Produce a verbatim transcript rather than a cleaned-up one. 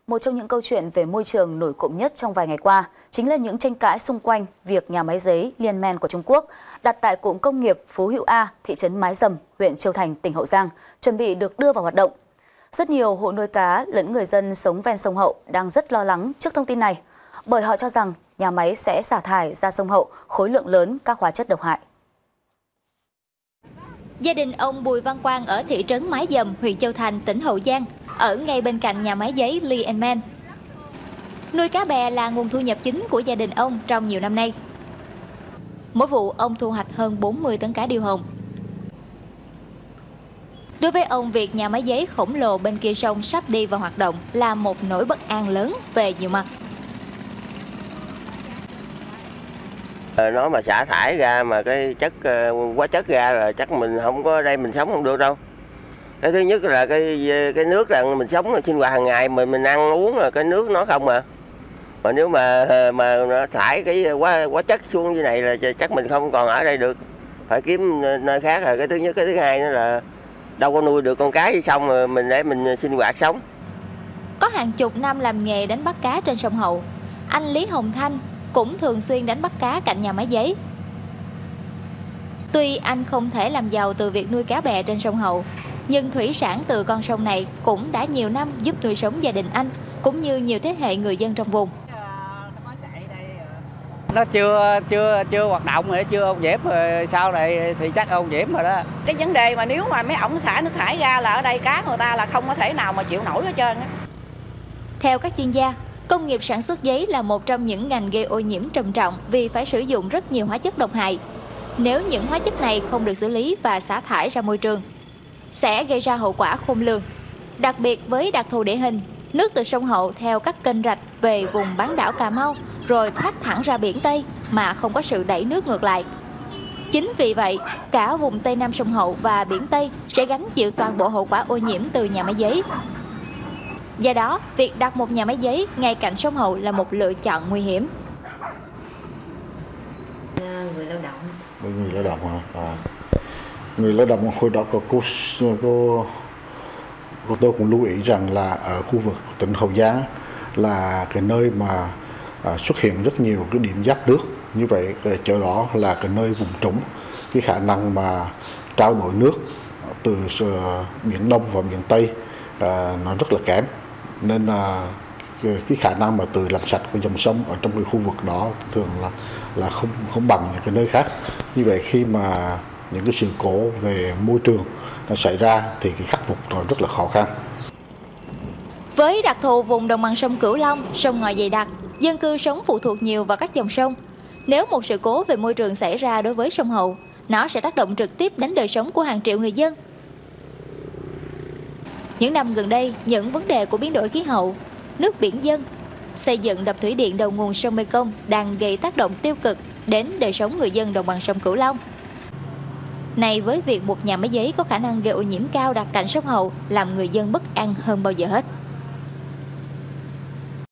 Một trong những câu chuyện về môi trường nổi cộm nhất trong vài ngày qua chính là những tranh cãi xung quanh việc nhà máy giấy Liên Men của Trung Quốc đặt tại cụm công nghiệp Phú Hữu A, thị trấn Mái Dầm, huyện Châu Thành, tỉnh Hậu Giang, chuẩn bị được đưa vào hoạt động. Rất nhiều hộ nuôi cá lẫn người dân sống ven sông Hậu đang rất lo lắng trước thông tin này, bởi họ cho rằng nhà máy sẽ xả thải ra sông Hậu khối lượng lớn các hóa chất độc hại. Gia đình ông Bùi Văn Quang ở thị trấn Mái Dầm, huyện Châu Thành, tỉnh Hậu Giang, ở ngay bên cạnh nhà máy giấy Liên Men. Nuôi cá bè là nguồn thu nhập chính của gia đình ông trong nhiều năm nay. Mỗi vụ ông thu hoạch hơn bốn mươi tấn cá điêu hồng. Đối với ông, việc nhà máy giấy khổng lồ bên kia sông sắp đi vào hoạt động là một nỗi bất an lớn về nhiều mặt. Nó mà xả thải ra mà cái chất hóa chất ra là chắc mình không có đây mình sống không được đâu. Cái thứ nhất là cái cái nước là mình sống sinh hoạt hàng ngày mình mình ăn uống là cái nước nó không mà. Mà nếu mà mà nó thải cái hóa hóa chất xuống như này là chắc mình không còn ở đây được. Phải kiếm nơi khác rồi. Cái thứ nhất, cái thứ hai nữa là đâu có nuôi được con cá gì xong rồi mình để mình sinh hoạt sống. Có hàng chục năm làm nghề đánh bắt cá trên sông Hậu, anh Lý Hồng Thanh cũng thường xuyên đánh bắt cá cạnh nhà máy giấy. Tuy anh không thể làm giàu từ việc nuôi cá bè trên sông Hậu, nhưng thủy sản từ con sông này cũng đã nhiều năm giúp nuôi sống gia đình anh, cũng như nhiều thế hệ người dân trong vùng. Nó chưa chưa chưa hoạt động rồi, chưa ông Diễm rồi, sau này thì chắc ông Diễm rồi đó. Cái vấn đề mà nếu mà mấy ổng xả nước thải ra là ở đây cá người ta là không có thể nào mà chịu nổi hết trơn á. Theo các chuyên gia, công nghiệp sản xuất giấy là một trong những ngành gây ô nhiễm trầm trọng vì phải sử dụng rất nhiều hóa chất độc hại. Nếu những hóa chất này không được xử lý và xả thải ra môi trường, sẽ gây ra hậu quả khôn lường. Đặc biệt với đặc thù địa hình, nước từ sông Hậu theo các kênh rạch về vùng bán đảo Cà Mau rồi thoát thẳng ra biển Tây mà không có sự đẩy nước ngược lại. Chính vì vậy, cả vùng Tây Nam sông Hậu và biển Tây sẽ gánh chịu toàn bộ hậu quả ô nhiễm từ nhà máy giấy. Do đó, việc đặt một nhà máy giấy ngay cạnh sông Hậu là một lựa chọn nguy hiểm. Người lao động. Người lao động hả? À. Người lao động hồi đó có cô, cô, cô tôi cũng lưu ý rằng là ở khu vực tỉnh Hậu Giang là cái nơi mà à, xuất hiện rất nhiều cái điểm giáp nước. Như vậy cái chỗ đó là cái nơi vùng trũng, cái khả năng mà trao đổi nước từ uh, biển Đông và biển Tây uh, nó rất là kém, nên là uh, cái khả năng mà từ làm sạch của dòng sông ở trong cái khu vực đó thường là là không không bằng những cái nơi khác. Như vậy khi mà những cái sự cố về môi trường nó xảy ra thì cái khắc phục nó rất là khó khăn. Với đặc thù vùng đồng bằng sông Cửu Long, sông ngòi dày đặc, dân cư sống phụ thuộc nhiều vào các dòng sông. Nếu một sự cố về môi trường xảy ra đối với sông Hậu, nó sẽ tác động trực tiếp đến đời sống của hàng triệu người dân. Những năm gần đây, những vấn đề của biến đổi khí hậu, nước biển dâng, xây dựng đập thủy điện đầu nguồn sông Mekong đang gây tác động tiêu cực đến đời sống người dân đồng bằng sông Cửu Long. Này với việc một nhà máy giấy có khả năng gây ô nhiễm cao đặt cạnh sông Hậu làm người dân bất an hơn bao giờ hết.